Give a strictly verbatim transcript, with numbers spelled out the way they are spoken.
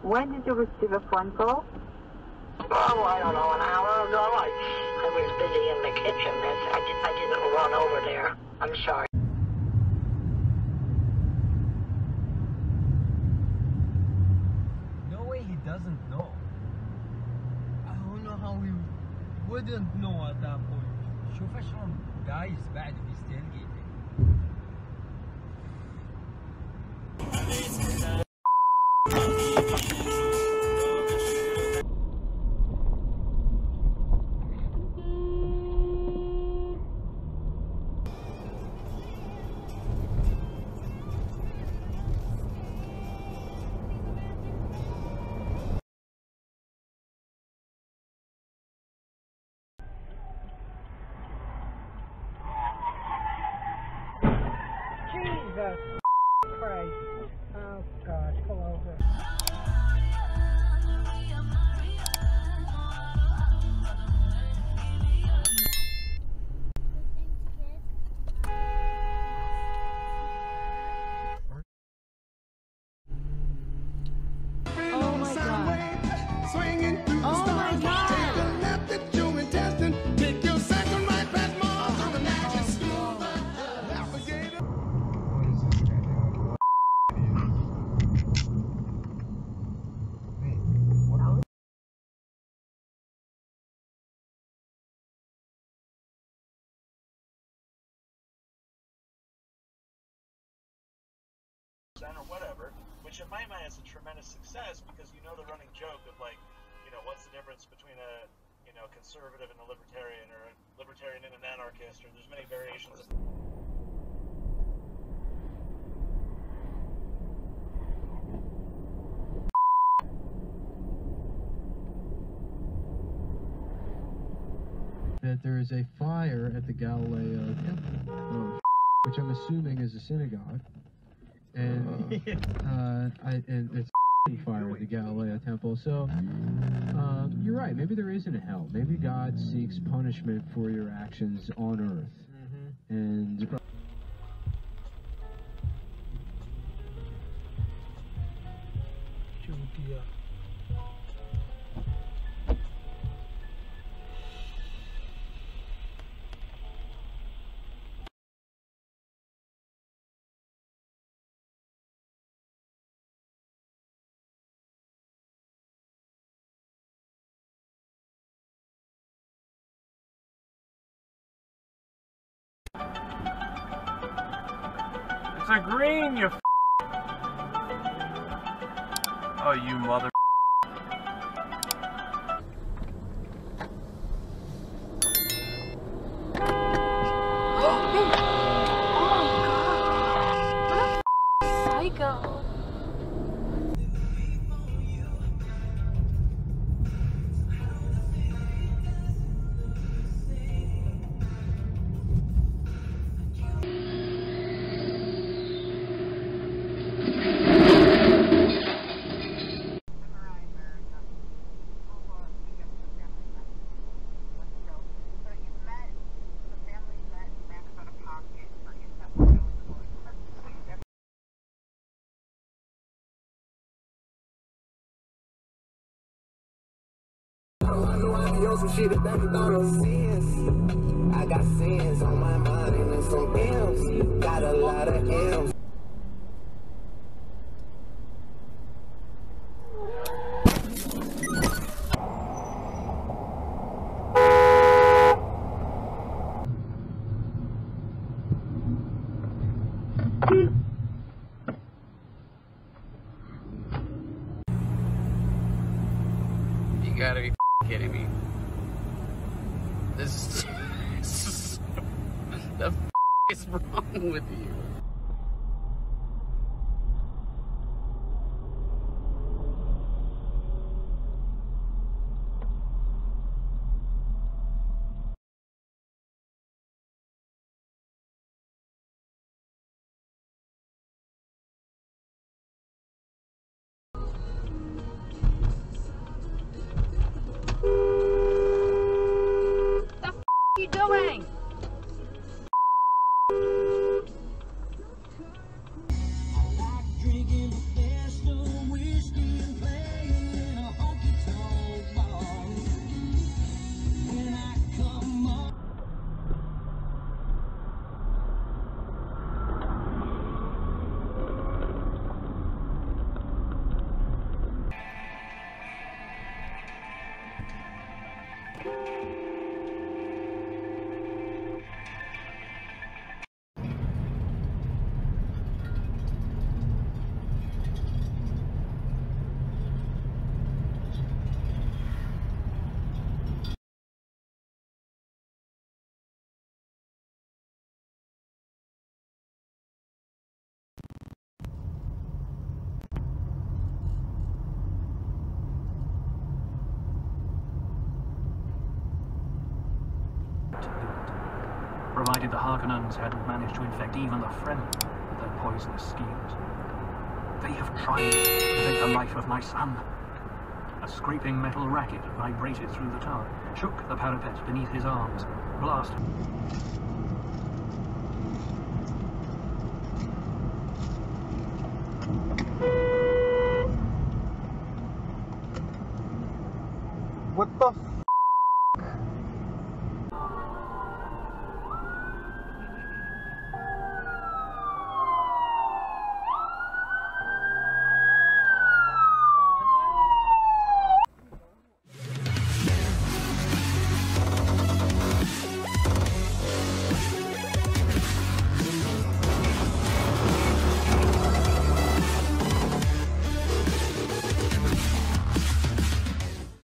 When did you receive a phone call? Oh, I don't know, an hour ago. I, I was busy in the kitchen. I, did, I didn't run over there. I'm sorry. No way he doesn't know. I don't know how he wouldn't know at that point. شوف شلون دايس بعد بيستلقي. Jesus Christ. Oh God, pull over. Oh my God. Swinging through the oh my God. Take a left at you and testing. Take your second right past Mars on the magic scuba. Navigator. Or whatever, which in my mind is a tremendous success because you know the running joke of like, you know, what's the difference between a, you know, conservative and a libertarian, or a libertarian and an anarchist, or there's many variations of. That there is a fire at the Galileo Temple, oh, which I'm assuming is a synagogue. And uh, I, and it's fire at the Galileo Temple. So uh, you're right. Maybe there isn't a hell. Maybe God seeks punishment for your actions on Earth. Mm-hmm. And It's a green, you f***. Oh, you mother. Psycho. Some shit that never thought of sins. I got sins on my mind and some M's. Got a lot of M's. You gotta be kidding me. This is the f is wrong with you? What are you doing? Drinking the best of whiskey and play. provided the Harkonnens hadn't managed to infect even the Fremen with their poisonous schemes. They have tried to take the life of my son. A scraping metal racket vibrated through the tower, shook the parapet beneath his arms, blasted. What the f